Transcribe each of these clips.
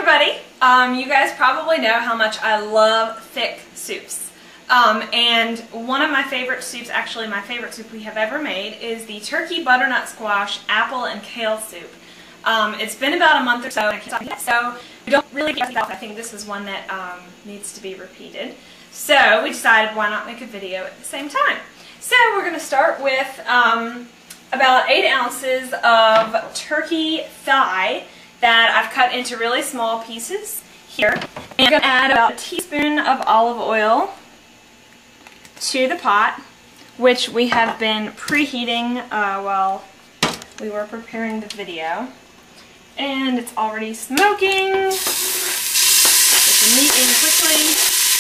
everybody. You guys probably know how much I love thick soups. And one of my favorite soups, actually my favorite soup we have ever made, is the turkey butternut squash apple and kale soup. It's been about a month or so, so we don't really get it. I think this is one that needs to be repeated. So we decided why not make a video at the same time. So we're going to start with about 8 ounces of turkey thigh that I've cut into really small pieces here. And I'm going to add about a teaspoon of olive oil to the pot, which we have been preheating while we were preparing the video. And it's already smoking. Get the meat in quickly.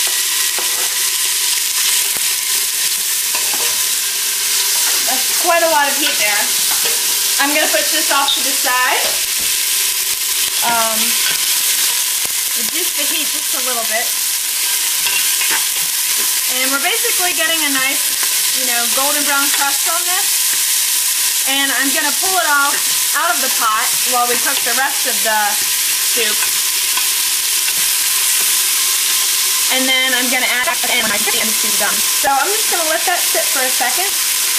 That's quite a lot of heat there. I'm going to push this off to the side. Reduce the heat just a little bit. And we're basically getting a nice, golden brown crust on this. And I'm going to pull it off out of the pot while we cook the rest of the soup. And then I'm going to add in my chicken and the soup done. So I'm just going to let that sit for a second.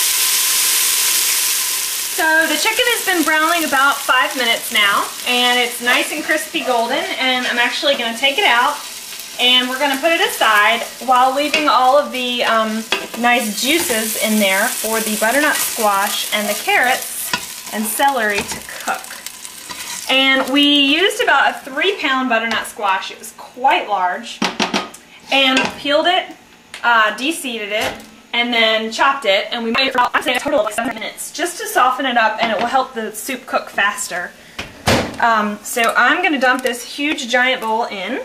So the chicken has been browning about 5 minutes now, and it's nice and crispy golden, and I'm actually going to take it out, and we're going to put it aside while leaving all of the nice juices in there for the butternut squash and the carrots and celery to cook. And we used about a 3-pound butternut squash. It was quite large, and peeled it, de-seeded it, and then chopped it, and we made it for about, I'd say, a total of 7 minutes, just to soften it up, and it will help the soup cook faster. So I'm going to dump this huge giant bowl in.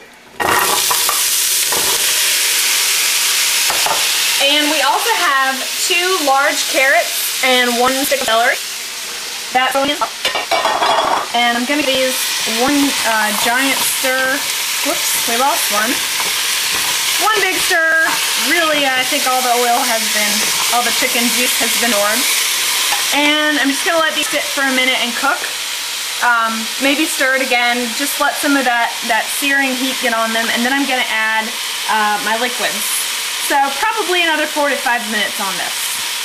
And we also have 2 large carrots and 1 stick of celery. That's going in. And I'm going to use 1 giant stir. Whoops, we lost one. 1 big stir. Really, I think all the oil has been, all the chicken juice has been absorbed. And I'm just going to let these sit for a minute and cook. Maybe stir it again. Just let some of that searing heat get on them. And then I'm going to add my liquids. So probably another 4 to 5 minutes on this.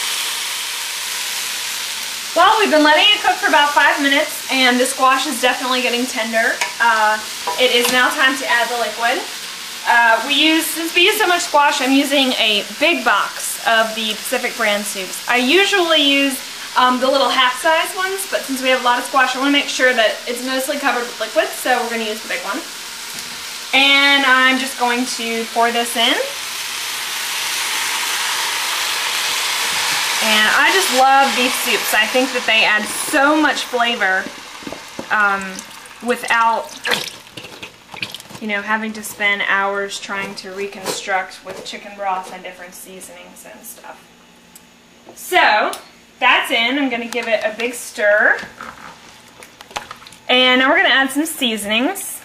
Well, we've been letting it cook for about 5 minutes, and the squash is definitely getting tender. It is now time to add the liquid. Since we use so much squash, I'm using a big box of the Pacific brand soups. I usually use the little half-size ones, but since we have a lot of squash, I want to make sure that it's mostly covered with liquid, so we're going to use the big one. And I'm just going to pour this in. And I just love these soups. I think that they add so much flavor without having to spend hours trying to reconstruct with chicken broth and different seasonings and stuff. So, that's in. I'm going to give it a big stir. And now we're going to add some seasonings.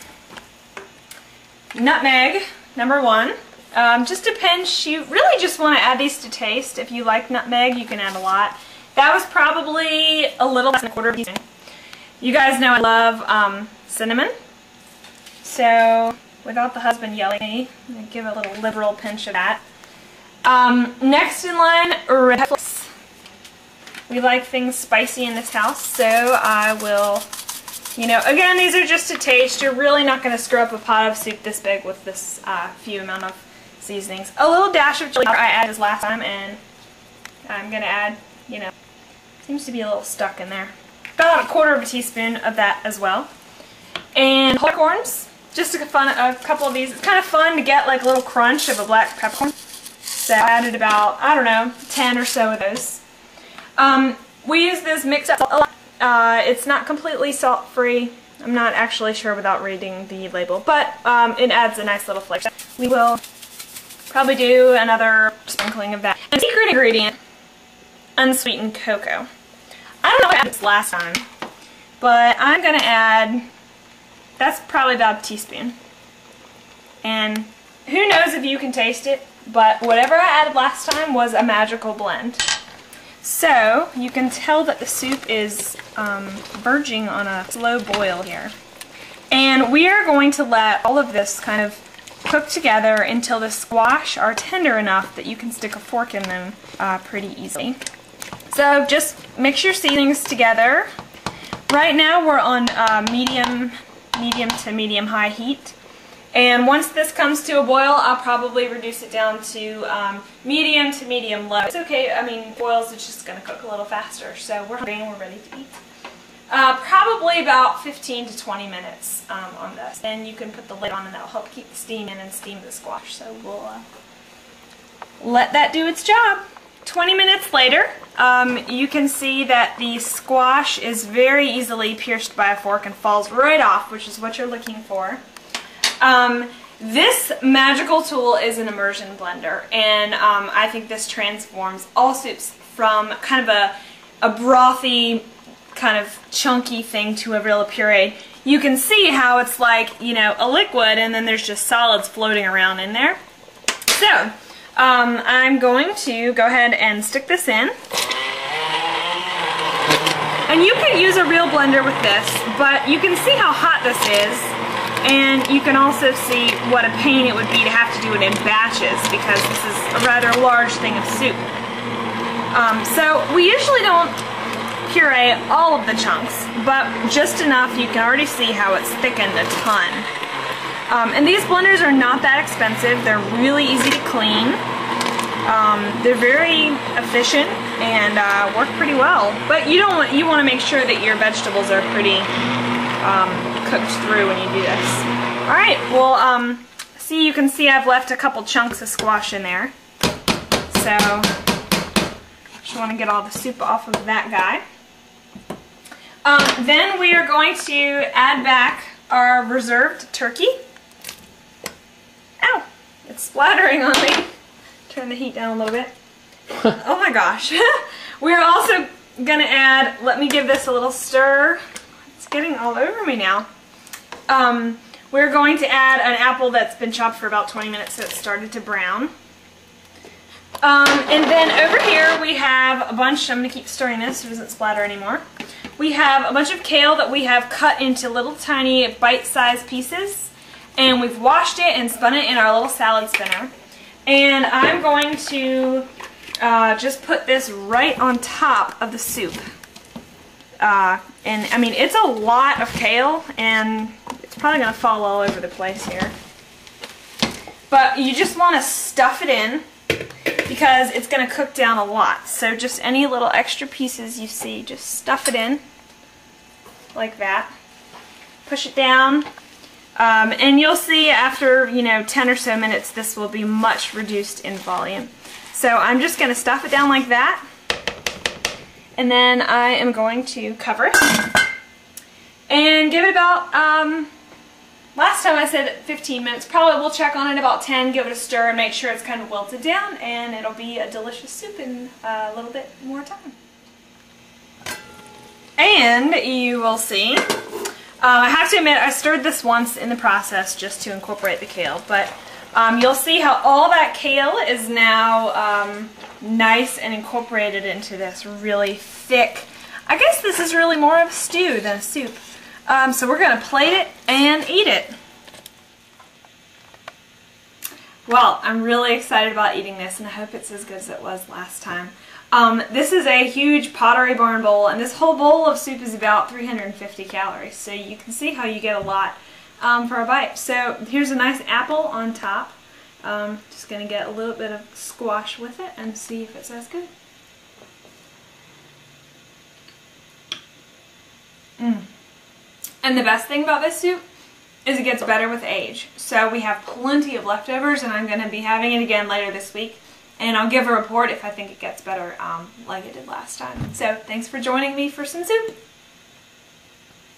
Nutmeg, number 1. Just depends. You really just want to add these to taste. If you like nutmeg, you can add a lot. That was probably a little less than a quarter of a teaspoon. You guys know I love cinnamon. So, without the husband yelling at me, I'm going to give a little liberal pinch of that. Next in line, red peppers. We like things spicy in this house, so I will, again, these are just to taste. You're really not going to screw up a pot of soup this big with this few amount of seasonings. A little dash of chili powder I added this last time, and I'm going to add, seems to be a little stuck in there. About a quarter of a teaspoon of that as well. And peppercorns. Just a couple of these. It's kind of fun to get like a little crunch of a black peppercorn. So I added about, 10 or so of those. We use this mix up a lot. It's not completely salt-free. I'm not actually sure without reading the label, but it adds a nice little flavor. We will probably do another sprinkling of that. And secret ingredient, unsweetened cocoa. I don't know what I added this last time, but I'm going to add, that's probably about a teaspoon. And who knows if you can taste it, but whatever I added last time was a magical blend. So you can tell that the soup is verging on a slow boil here. And we are going to let all of this kind of cook together until the squash are tender enough that you can stick a fork in them pretty easily. So just mix your seasonings together. Right now we're on medium to medium-high heat. And once this comes to a boil, I'll probably reduce it down to medium to medium-low. It's okay, I mean, boils, it's just going to cook a little faster. So we're hungry and we're ready to eat. Probably about 15 to 20 minutes on this. Then you can put the lid on and that'll help keep the steam in and steam the squash. So we'll let that do its job. 20 minutes later, you can see that the squash is very easily pierced by a fork and falls right off, which is what you're looking for. This magical tool is an immersion blender, and I think this transforms all soups from kind of a brothy, kind of chunky thing to a real puree. You can see how it's like, you know, a liquid and then there's just solids floating around in there. So, I'm going to go ahead and stick this in. And you could use a real blender with this, but you can see how hot this is. And you can also see what a pain it would be to have to do it in batches because this is a rather large thing of soup. So we usually don't puree all of the chunks, but just enough. You can already see how it's thickened a ton. And these blenders are not that expensive. They're really easy to clean. They're very efficient and work pretty well. But you want to make sure that your vegetables are pretty cooked through when you do this. Alright, well, see, you can see I've left a couple chunks of squash in there. So, just want to get all the soup off of that guy. Then we are going to add back our reserved turkey. Ow! It's splattering on me. Turn the heat down a little bit. Oh my gosh. We're also going to add, let me give this a little stir. It's getting all over me now. We're going to add an apple that's been chopped for about 20 minutes so it started to brown. And then over here we have a bunch, I'm going to keep stirring this so it doesn't splatter anymore. We have a bunch of kale that we have cut into little tiny bite-sized pieces. And we've washed it and spun it in our little salad spinner. And I'm going to just put this right on top of the soup. And I mean, it's a lot of kale and it's probably going to fall all over the place here. But you just want to stuff it in because it's going to cook down a lot. So just any little extra pieces you see, just stuff it in like that. Push it down. And you'll see after, 10 or so minutes, this will be much reduced in volume. So I'm just going to stuff it down like that. And then I am going to cover it. And give it about, last time I said 15 minutes. Probably we'll check on it about 10, give it a stir, and make sure it's kind of wilted down. And it'll be a delicious soup in a little bit more time. And you will see. I have to admit, I stirred this once in the process just to incorporate the kale, but you'll see how all that kale is now nice and incorporated into this really thick, I guess this is really more of a stew than a soup. So we're going to plate it and eat it. Well, I'm really excited about eating this, and I hope it's as good as it was last time. This is a huge Pottery Barn bowl, and this whole bowl of soup is about 350 calories, so you can see how you get a lot for a bite. So here's a nice apple on top. Just going to get a little bit of squash with it and see if it's as good. And the best thing about this soup is it gets better with age. So we have plenty of leftovers, and I'm going to be having it again later this week. And I'll give a report if I think it gets better like it did last time. So thanks for joining me for some soup.